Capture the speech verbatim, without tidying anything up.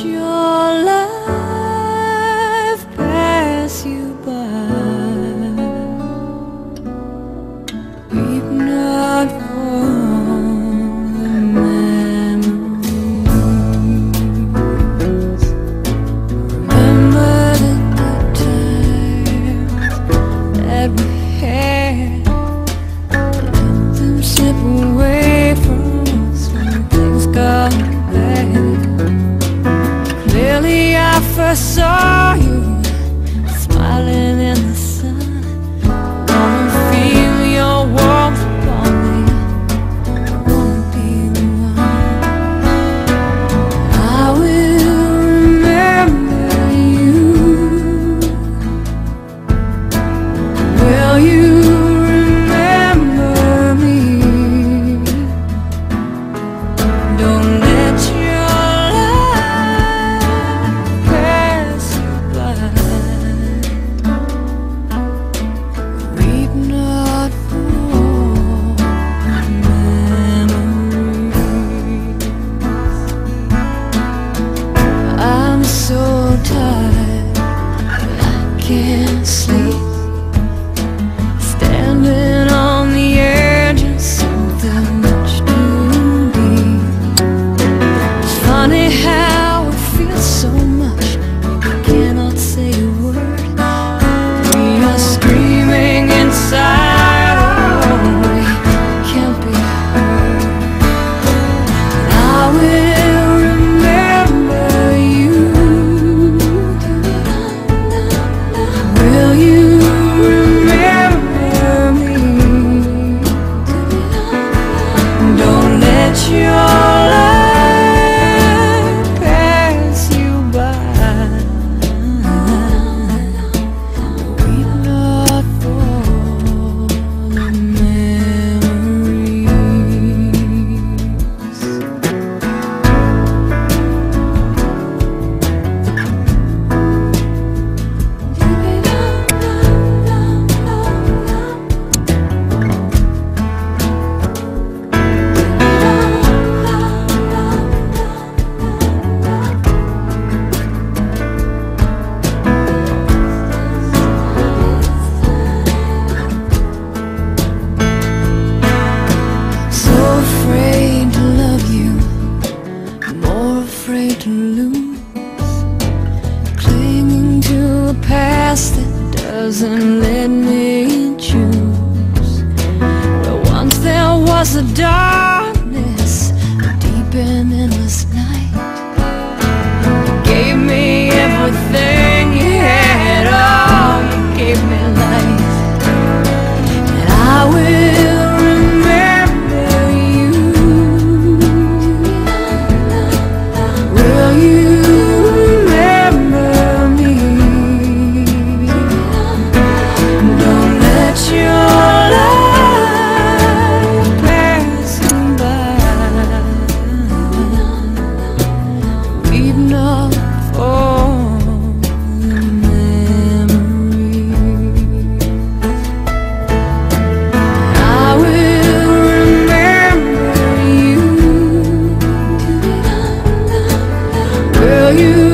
your life pass you by. Weep not for the memories. Remember the good times that we had. Let them slip away from us when things got bad. Clearly I first saw you smiling in the sun. Wanna feel your warmth upon me. I wanna be the one. I will remember you. Will you remember me? Don't let your life pass you by. Weep not for memories. I'm so tired, I can't sleep. Standing on the edge of something much too deep. It's funny how it feels so much you cannot say a word. We are screaming inside, oh, we can't be heard. And I will remember you. Will you remember me? Don't let your life pass you by. Weep not for the memories. So afraid to love you, more afraid to lose. Clinging to a past that doesn't let me choose. But once there was a darkness, a deep and endless night. You gave me everything you had, oh, you gave me life. And I will remember you. Will you remember me? Don't let your life pass you by. Weep not for the memories. I will remember you. Will you